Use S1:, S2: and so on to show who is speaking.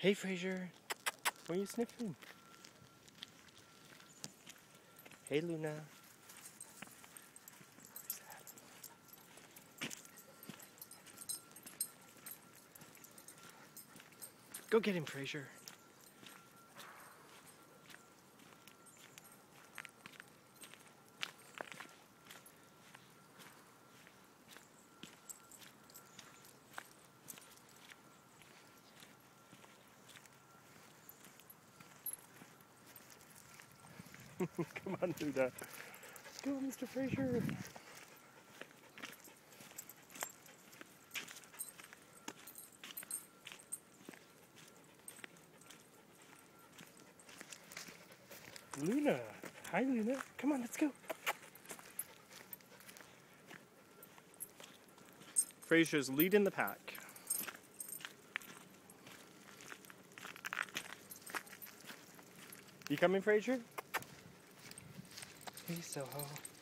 S1: Hey, Fraser. What are you sniffing? Hey, Luna. Where's that? Go get him, Fraser. Come on, Luna. Go, Mr. Fraser. Luna. Hi, Luna. Come on, let's go. Fraser's leading the pack. You coming, Fraser? Hey, Soho.